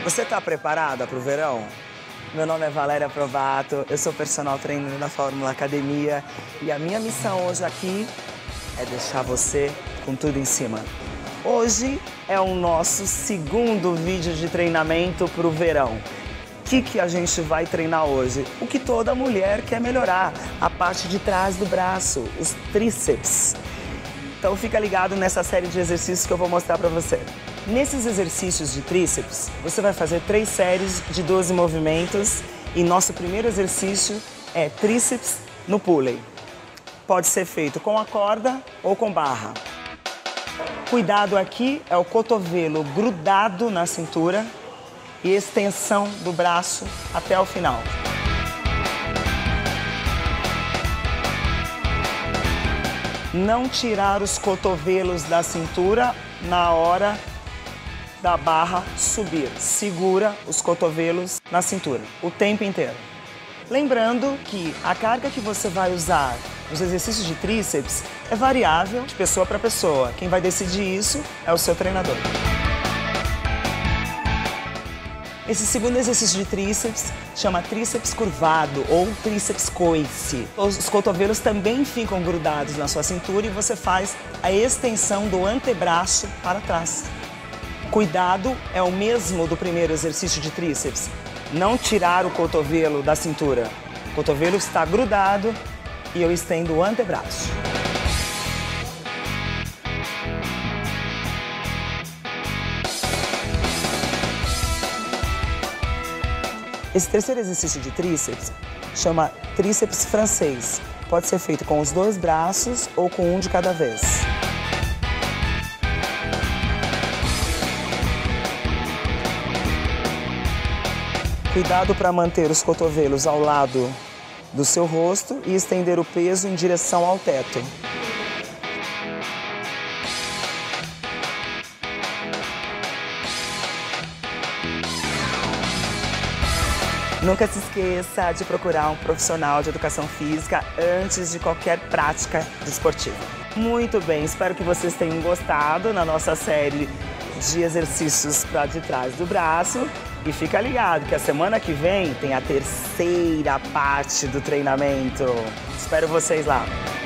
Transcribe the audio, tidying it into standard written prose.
Você está preparada para o verão? Meu nome é Valéria Provato, eu sou personal trainer da Fórmula Academia e a minha missão hoje aqui é deixar você com tudo em cima. Hoje é o nosso segundo vídeo de treinamento para o verão. O que a gente vai treinar hoje? O que toda mulher quer melhorar, a parte de trás do braço, os tríceps. Então fica ligado nessa série de exercícios que eu vou mostrar para você. Nesses exercícios de tríceps, você vai fazer 3 séries de 12 movimentos e nosso primeiro exercício é tríceps no pulley. Pode ser feito com a corda ou com barra. Cuidado aqui é o cotovelo grudado na cintura e extensão do braço até o final. Não tirar os cotovelos da cintura na hora da barra subir. Segura os cotovelos na cintura o tempo inteiro. Lembrando que a carga que você vai usar nos exercícios de tríceps é variável de pessoa para pessoa. Quem vai decidir isso é o seu treinador. Esse segundo exercício de tríceps chama tríceps curvado ou tríceps coice. Os cotovelos também ficam grudados na sua cintura e você faz a extensão do antebraço para trás. Cuidado é o mesmo do primeiro exercício de tríceps. Não tirar o cotovelo da cintura. O cotovelo está grudado e eu estendo o antebraço. Esse terceiro exercício de tríceps chama tríceps francês. Pode ser feito com os 2 braços ou com um de cada vez. Cuidado para manter os cotovelos ao lado do seu rosto e estender o peso em direção ao teto. Nunca se esqueça de procurar um profissional de educação física antes de qualquer prática desportiva. Muito bem, espero que vocês tenham gostado na nossa série de exercícios para de trás do braço. E fica ligado que a semana que vem tem a terceira parte do treinamento. Espero vocês lá.